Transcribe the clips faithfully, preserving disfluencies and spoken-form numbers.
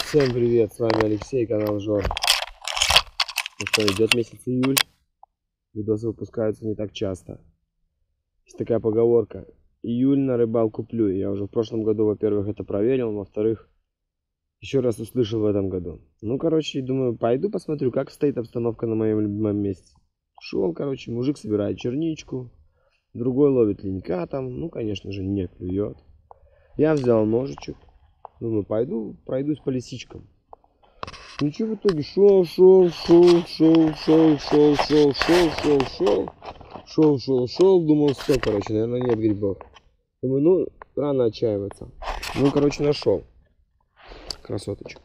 Всем привет, с вами Алексей, канал Жор. Ну что, идет месяц июль, видосы выпускаются не так часто. Есть такая поговорка: июль на рыбалку плюй. Я уже в прошлом году, во-первых, это проверил, во-вторых, еще раз услышал в этом году. Ну, короче, думаю, пойду посмотрю, как стоит обстановка на моем любимом месте. Шел, короче, мужик собирает черничку, другой ловит ленька там, ну, конечно же, не клюет. Я взял ножичек, думаю, пойду пройдусь по лисичкам. Ну что в итоге? Шел, шел, шел, шел, шел, шел, шел, шел, шел, шел, шел, шел, шел, думал, все, короче, наверное, нет грибов. Думаю, ну, рано отчаиваться. Ну, короче, нашел. Красоточек.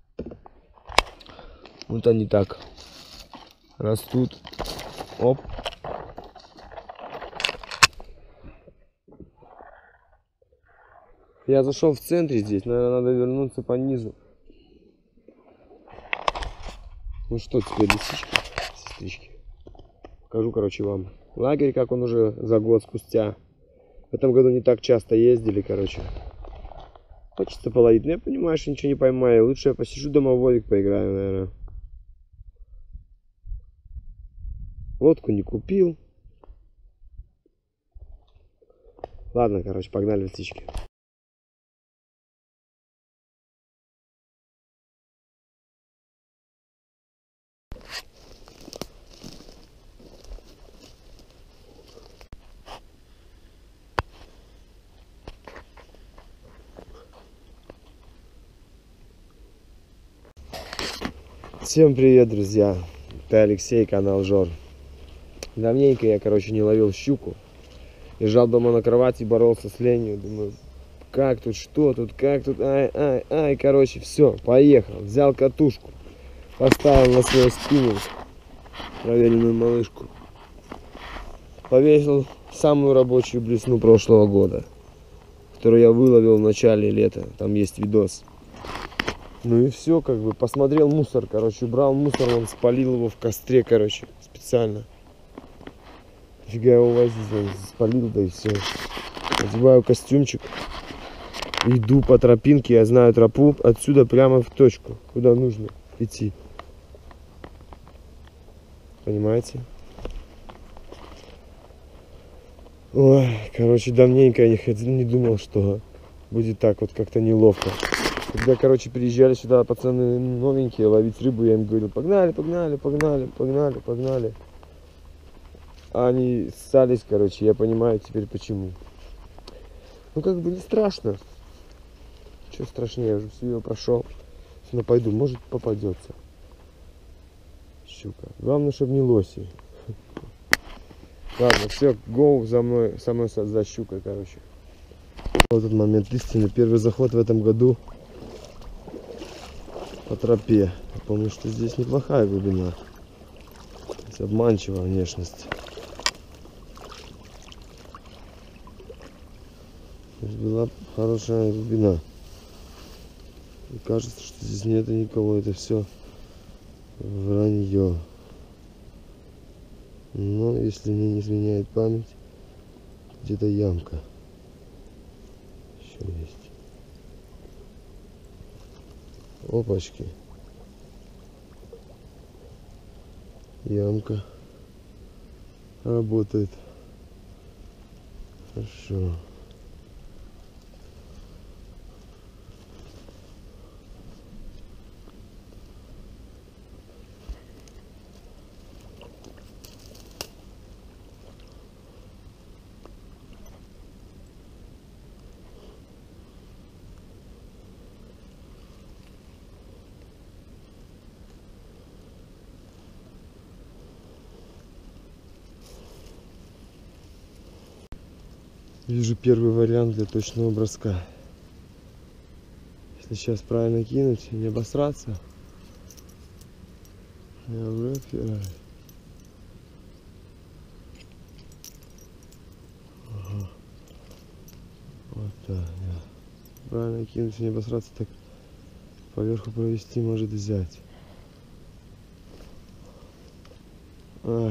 Вот они так растут. Оп. Я зашел в центре здесь, наверное, надо вернуться по низу. Ну что теперь, лисички, сестрички. Покажу, короче, вам лагерь, как он уже за год спустя. В этом году не так часто ездили, короче. Хочется половить, но я понимаю, что ничего не поймаю. Лучше я посижу дома, в водик поиграю, наверное. Лодку не купил. Ладно, короче, погнали, лисички. Всем привет, друзья. Это Алексей, канал Жор. Давненько я, короче, не ловил щуку. Лежал дома на кровати, боролся с ленью. Думаю, как тут, что тут, как тут, ай, ай, ай. Короче, все, поехал. Взял катушку, поставил на свою спиннинг проверенную малышку. Повесил самую рабочую блесну прошлого года, которую я выловил в начале лета. Там есть видос. Ну и все, как бы, посмотрел мусор, короче, брал мусор, он спалил его в костре, короче, специально. Фига его возить, он спалил, да и все. Одеваю костюмчик, иду по тропинке, я знаю тропу, отсюда прямо в точку, куда нужно идти. Понимаете? Ой, короче, давненько я не ходил, не думал, что будет так вот как-то неловко. Когда, короче, приезжали сюда пацаны новенькие ловить рыбу, я им говорил, погнали, погнали, погнали, погнали, погнали. А они ссались, короче, я понимаю теперь почему. Ну, как бы не страшно. Что страшнее, я уже все ее прошел. Сейчас пойду, может попадется щука. Главное, чтобы не лоси. Ладно, все, гоу за мной, со мной за щукой, короче. Вот этот момент истины. Первый заход в этом году по тропе. Я помню, что здесь неплохая глубина. Здесь обманчивая внешность. Здесь была хорошая глубина. И кажется, что здесь нет никого. Это все вранье. Но если мне не изменяет память, где-то ямка еще есть. Опачки. Ямка работает. Хорошо. Вижу первый вариант для точного броска. Если сейчас правильно кинуть и не обосраться, я уже отпираю. Ага. Вот так, да. Правильно кинуть и не обосраться, так поверху провести может взять. Ах.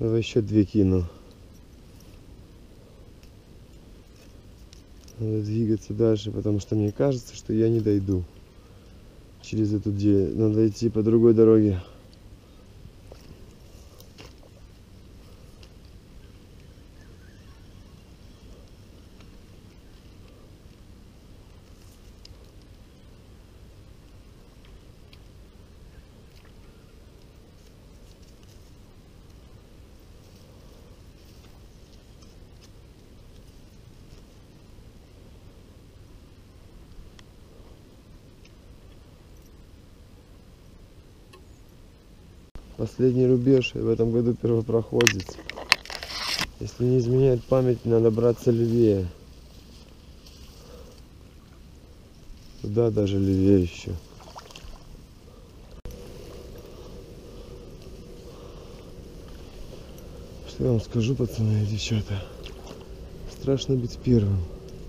Давай еще две кину. Надо двигаться дальше, потому что мне кажется, что я не дойду через эту дверь. Надо идти по другой дороге. Последний рубеж, и в этом году первопроходец. Если не изменяет память, надо браться левее. Туда даже левее еще. Что я вам скажу, пацаны и девчата? Страшно быть первым.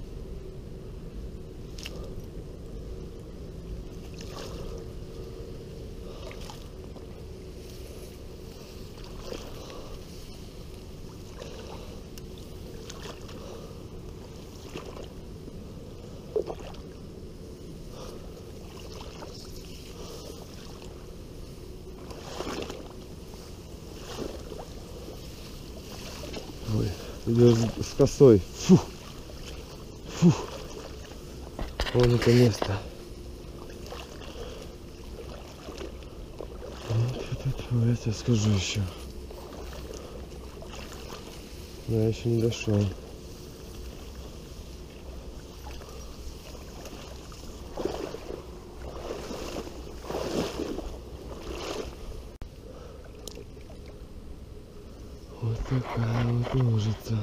Ой, идет с косой. Фу. Фу. Вон это место. Я тебе скажу еще. Но я еще не дошел. Вот такая вот лужица.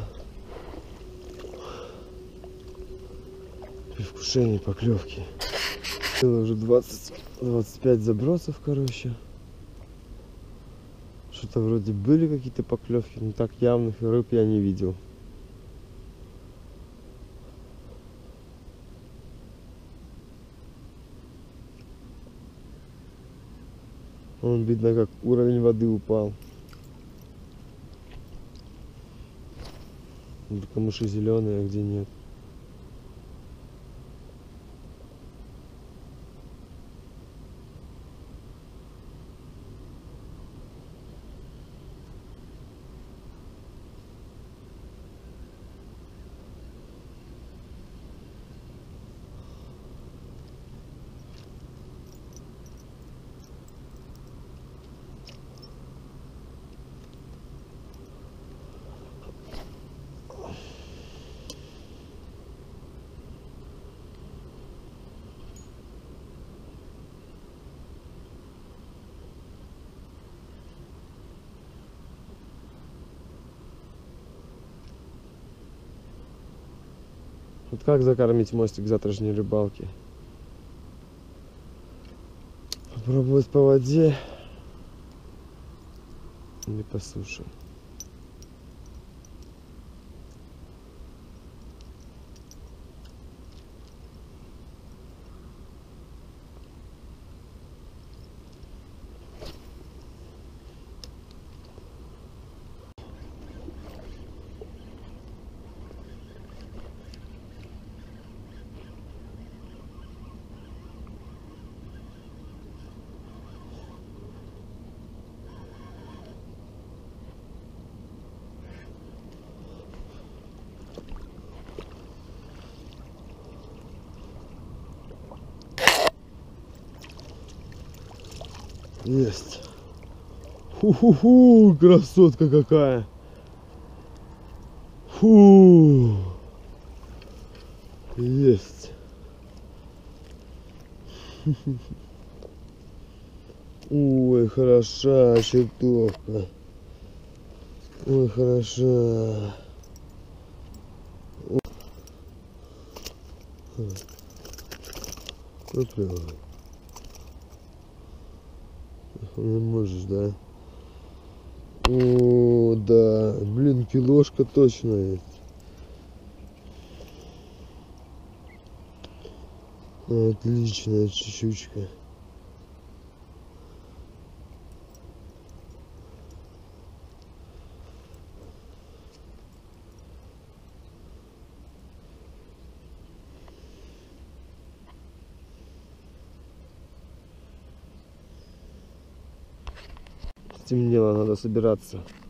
Предвкушение поклевки. Было уже двадцать-двадцать пять забросов, короче. Что-то вроде были какие-то поклевки, но так явных рыб я не видел. Вон видно, как уровень воды упал. Камыши зеленые, а где нет. Вот как закормить мостик к завтрашней рыбалке? Попробовать по воде или по суше. Есть. Ху-ху-ху, красотка какая. Фу. Есть. Ой, хороша чертовка. Ой, хороша. Попробуй. Не можешь, да? О, да. Блин, килошка точно есть. Отличная щучка. Стемнело, надо собираться.